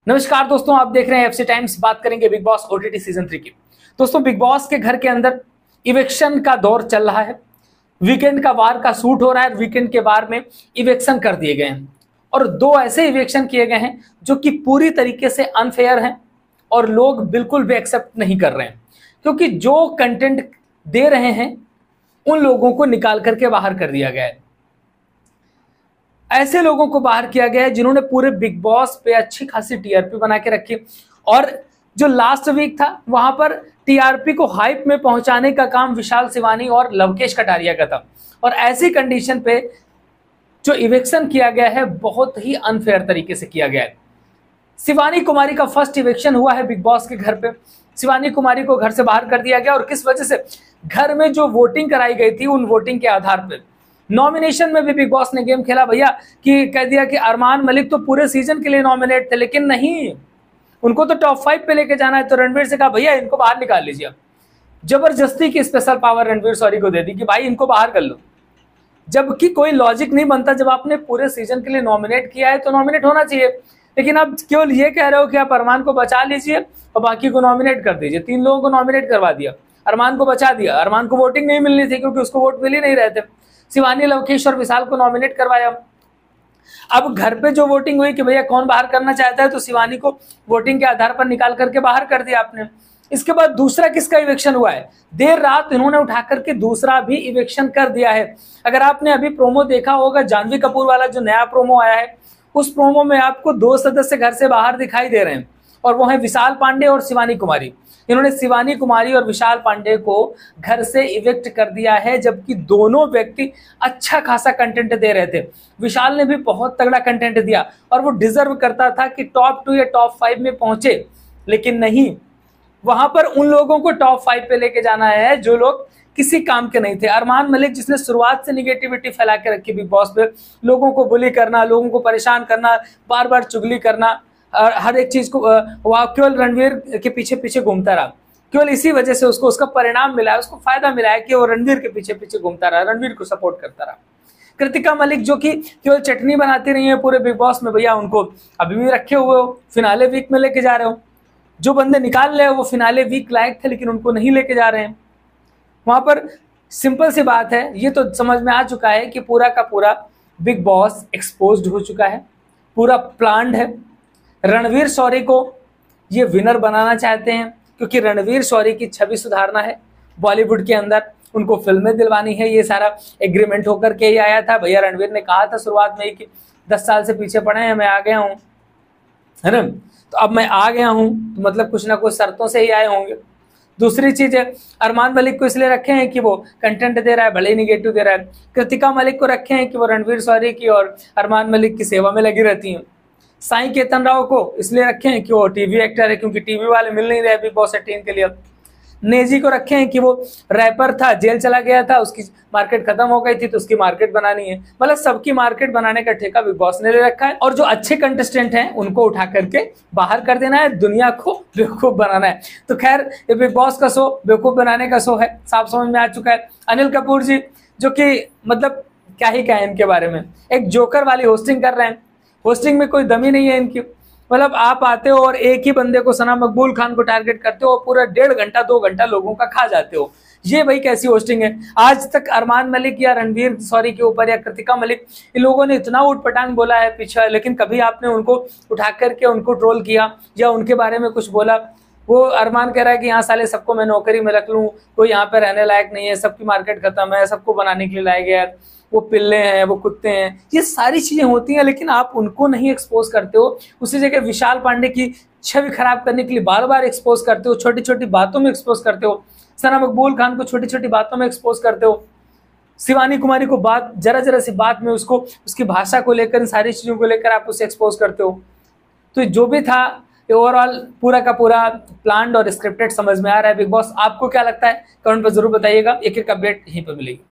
नमस्कार दोस्तों, आप देख रहे हैं एफसी टाइम्स। बात करेंगे बिग बॉस ओटीटी सीजन 3 की। दोस्तों, बिग बॉस के घर के अंदर इवेक्शन का दौर चल रहा है। वीकेंड का वार का शूट हो रहा है। वीकेंड के वार में इवेक्शन कर दिए गए हैं और दो ऐसे इवेक्शन किए गए हैं जो कि पूरी तरीके से अनफेयर हैं और लोग बिल्कुल भी एक्सेप्ट नहीं कर रहे हैं, क्योंकि जो कंटेंट दे रहे हैं उन लोगों को निकाल करके बाहर कर दिया गया है। ऐसे लोगों को बाहर किया गया है जिन्होंने पूरे बिग बॉस पे अच्छी खासी टीआरपी बना के रखी, और जो लास्ट वीक था वहां पर टीआरपी को हाइप में पहुंचाने का काम विशाल शिवानी और लवकेश कटारिया का था। और ऐसी कंडीशन पे जो इवेक्शन किया गया है बहुत ही अनफेयर तरीके से किया गया है। शिवानी कुमारी का फर्स्ट इवेक्शन हुआ है बिग बॉस के घर पे। शिवानी कुमारी को घर से बाहर कर दिया गया, और किस वजह से? घर में जो वोटिंग कराई गई थी उन वोटिंग के आधार पर नॉमिनेशन में भी बिग बॉस ने गेम खेला भैया, कि कह दिया कि अरमान मलिक तो पूरे सीजन के लिए नॉमिनेट थे, लेकिन नहीं, उनको तो टॉप 5 पे लेके जाना है। तो रणवीर से कहा भैया इनको बाहर निकाल लीजिए। जबरदस्ती की स्पेशल पावर रणवीर सॉरी को दे दी कि भाई इनको बाहर कर लो, जबकि कोई लॉजिक नहीं बनता। जब आपने पूरे सीजन के लिए नॉमिनेट किया है तो नॉमिनेट होना चाहिए, लेकिन आप केवल ये कह रहे हो कि आप अरमान को बचा लीजिए और बाकी को नॉमिनेट कर दीजिए। 3 लोगों को नॉमिनेट करवा दिया, अरमान को बचा दिया। अरमान को वोटिंग नहीं मिलनी थी क्योंकि उसको वोट मिल ही नहीं रहे थे। शिवानी, लवकेश और विशाल को नॉमिनेट करवाया। अब घर पे जो वोटिंग हुई कि भैया कौन बाहर करना चाहता है, तो शिवानी को वोटिंग के आधार पर निकाल करके बाहर कर दिया आपने। इसके बाद दूसरा किसका इवेक्शन हुआ है? देर रात इन्होंने उठा करके दूसरा भी इवेक्शन कर दिया है। अगर आपने अभी प्रोमो देखा होगा, जानवी कपूर वाला जो नया प्रोमो आया है, उस प्रोमो में आपको 2 सदस्य घर से बाहर दिखाई दे रहे हैं, और वो है विशाल पांडे और शिवानी कुमारी। इन्होंने शिवानी कुमारी और विशाल पांडे को घर से इवेक्ट कर दिया है, जबकि दोनों व्यक्ति अच्छा खासा कंटेंट दे रहे थे। विशाल ने भी बहुत तगड़ा कंटेंट दिया और वो डिजर्व करता था कि टॉप 2 या टॉप 5 में पहुंचे, लेकिन नहीं, वहां पर उन लोगों को टॉप 5 पे लेके जाना है जो लोग किसी काम के नहीं थे। अरमान मलिक, जिसने शुरुआत से निगेटिविटी फैला के रखी बिग बॉस पे, लोगों को बुली करना, लोगों को परेशान करना, बार बार चुगली करना, हर एक चीज को वह केवल रणवीर के पीछे पीछे घूमता रहा। केवल इसी वजह से उसको उसका परिणाम मिला है, उसको फायदा मिला है कि वो रणवीर के पीछे पीछे घूमता रहा, रणवीर को सपोर्ट करता रहा। कृतिका मलिक, जो कि केवल चटनी बनाती रही है पूरे बिग बॉस में, भैया उनको अभी भी रखे हुए हो, फिनाले वीक में लेके जा रहे हो। जो बंदे निकाल रहे हो वो फिनाले वीक लायक थे, लेकिन उनको नहीं लेके जा रहे हैं। वहां पर सिंपल सी बात है, ये तो समझ में आ चुका है कि पूरा का पूरा बिग बॉस एक्सपोज्ड हो चुका है, पूरा प्लान्ड है। रणवीर शौरी को ये विनर बनाना चाहते हैं, क्योंकि रणवीर शौरी की छवि सुधारना है बॉलीवुड के अंदर, उनको फिल्में दिलवानी है। ये सारा एग्रीमेंट होकर के ही आया था। भैया रणवीर ने कहा था शुरुआत में ही कि 10 साल से पीछे पड़े हैं, मैं आ गया हूँ, है ना, तो अब मैं आ गया हूँ तो मतलब कुछ ना कुछ शर्तों से ही आए होंगे। दूसरी चीज है, अरमान मलिक को इसलिए रखे हैं कि वो कंटेंट दे रहा है, भले ही निगेटिव दे रहा है। कृतिका मलिक को रखे हैं कि वो रणवीर शौरी की और अरमान मलिक की सेवा में लगी रहती हैं। साई केतन राव को इसलिए रखे हैं कि वो टीवी एक्टर है, क्योंकि टीवी वाले मिल नहीं रहे बिग बॉस 18 के लिए। नेजी को रखे हैं कि वो रैपर था, जेल चला गया था, उसकी मार्केट खत्म हो गई थी तो उसकी मार्केट बनानी है। मतलब सबकी मार्केट बनाने का ठेका बिग बॉस ने ले रखा है, और जो अच्छे कंटेस्टेंट हैं उनको उठा करके बाहर कर देना है, दुनिया को बेवकूफ बनाना है। तो खैर, ये बिग बॉस का शो बेवकूफ बनाने का शो है, साफ समझ में आ चुका है। अनिल कपूर जी, जो कि मतलब क्या ही कहें इनके बारे में, एक जोकर वाली होस्टिंग कर रहे हैं। होस्टिंग में कोई दमी नहीं है इनकी। मतलब आप आते हो और एक ही बंदे को, सना मकबूल खान को टारगेट करते हो और पूरा 1.5 घंटा 2 घंटा लोगों का खा जाते हो। ये भाई कैसी होस्टिंग है? आज तक अरमान मलिक या रणवीर शौरी के ऊपर या कृतिका मलिक, इन लोगों ने इतना उठपटांग बोला है पीछे, लेकिन कभी आपने उनको उठा करके उनको ट्रोल किया या उनके बारे में कुछ बोला? वो अरमान कह रहा है कि यहाँ साले सबको मैं नौकरी में रख लूँ, कोई यहाँ पे रहने लायक नहीं है, सबकी मार्केट खत्म है, सबको बनाने के लिए लाया गया है, वो पिल्ले हैं, वो कुत्ते हैं। ये सारी चीजें होती हैं, लेकिन आप उनको नहीं एक्सपोज करते हो। उसी जगह विशाल पांडे की छवि खराब करने के लिए बार बार एक्सपोज करते हो, छोटी छोटी बातों में एक्सपोज करते हो। सना मकबूल खान को छोटी छोटी बातों में एक्सपोज करते हो। शिवानी कुमारी को बात, जरा जरा सी बात में उसको, उसकी भाषा को लेकर, इन सारी चीजों को लेकर आप उसे एक्सपोज करते हो। तो जो भी था, ओवरऑल पूरा का पूरा प्लान्ड और स्क्रिप्टेड समझ में आ रहा है बिग बॉस। आपको क्या लगता है? कमेंट पर जरूर बताइएगा। एक एक अपडेट यहीं पर मिलेगी।